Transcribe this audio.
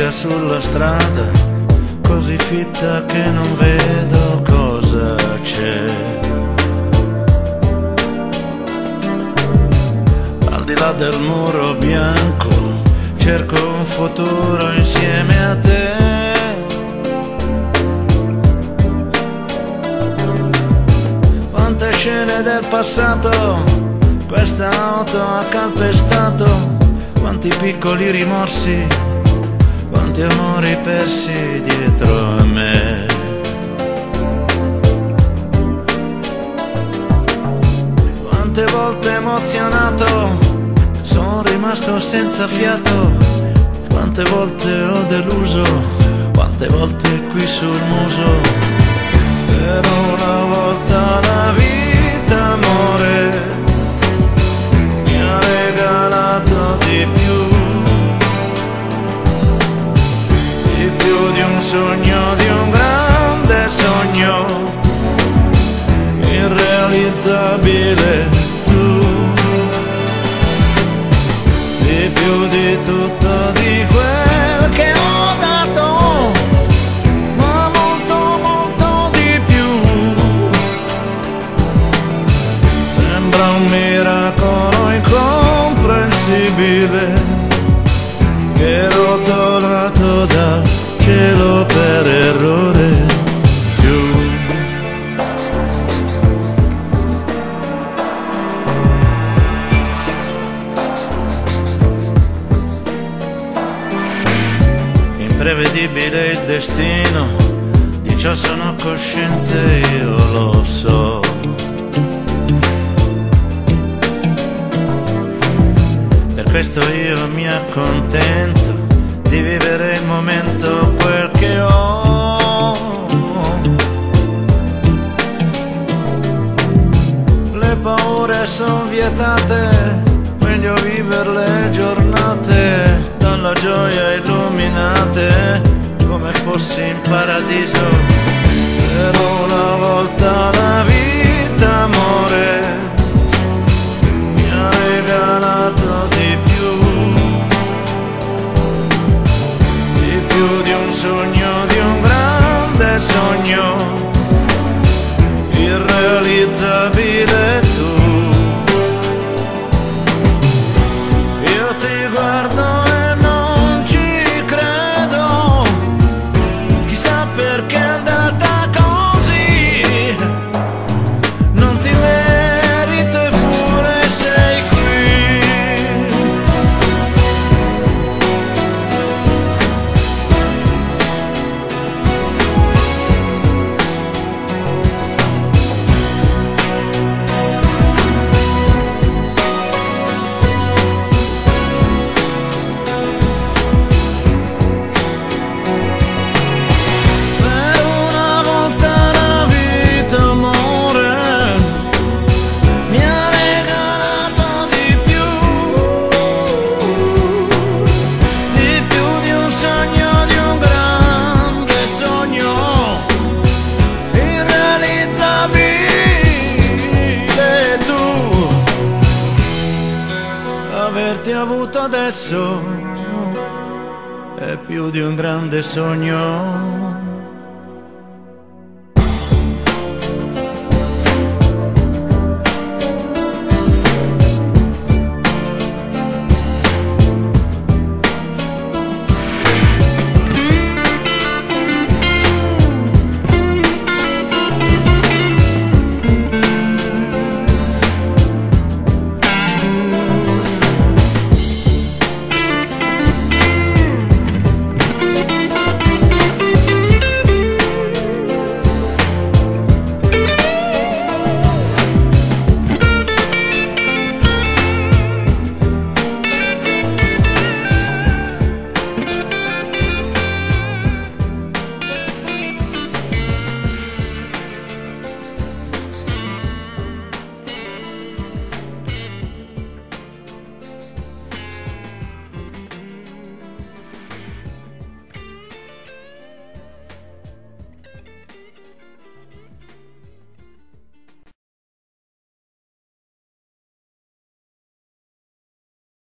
nebbia sulla strada, così fitta che non vedo cosa c'è. Al di là del muro bianco cerco un futuro insieme a te. Quante scene del passato questa auto ha calpestato, quanti piccoli rimorsi, quanti amori persi dietro a me. Quante volte emozionato sono rimasto senza fiato, quante volte ho deluso, quante volte qui sul muso. Per una volta la vita, amore, mi ha regalato di più di un sogno, di un grande sogno, irrealizzabile tu, di più di tutto di quel che ho dato, ma molto molto di più. Sembra un miracolo incomprensibile che rotolato dal cielo per errore giù. Imprevedibile il destino, di ciò sono cosciente, io lo so. Per questo io mi accontento di vivere il momento, quel che ho. Le paure son vietate, meglio vivere le giornate dalla gioia illuminate, come fossi in paradiso. Per una volta la vita, amore, mi ha regalato di più di un sogno, di un grande sogno, irrealizzabile tu. Io ti guardo e non ci credo, chissà perché è andata così, non ti merito eppure sei qui. Averti avuto adesso è più di un grande sogno.